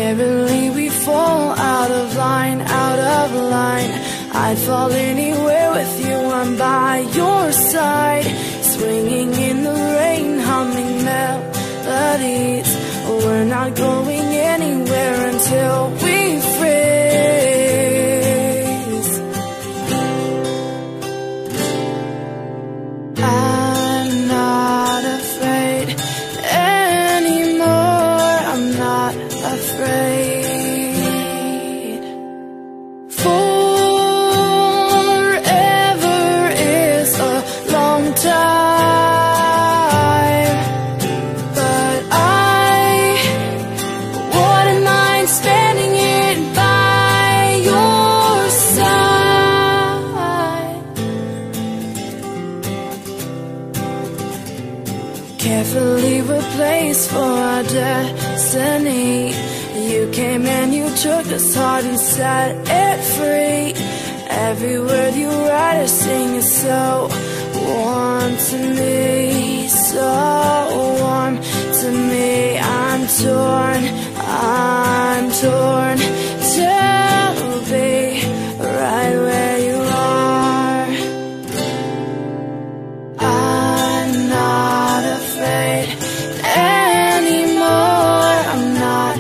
Rarely we fall out of line, out of line. I'd fall anywhere with you, I'm by your side. Swinging in the rain, humming melodies. We're not going anywhere until we freeze. I'm not afraid anymore, I'm not afraid. Forever is a long time, but I wouldn't mind spending it by your side. Carefully replaced for our destiny. You came and you took us heart and set it free. Every word you write or sing is so warm to me, so warm to me. I'm torn to be right where you are. I'm not afraid anymore, I'm not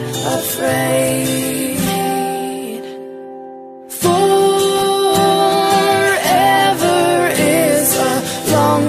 afraid. Forever is a long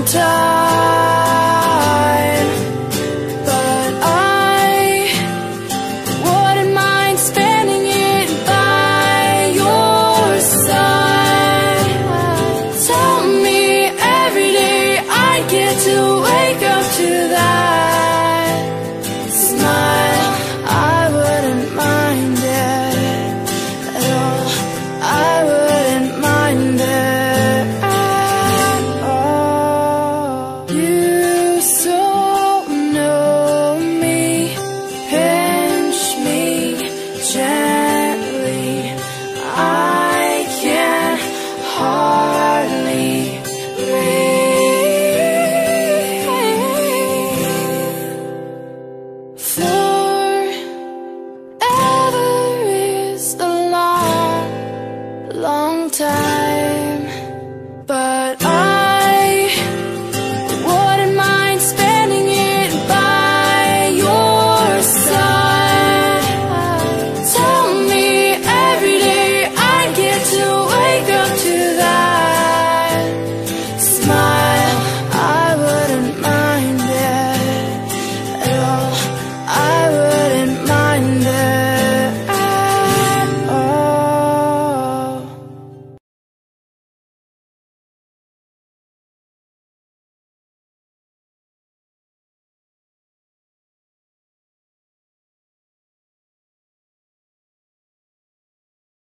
time, but I wouldn't mind spending it by your side. Tell me every day I get to wake up to that smile. I wouldn't mind it at all, I wouldn't mind it at all. You so know me, pinch me gently. I can hardly breathe. Forever is a long, long time.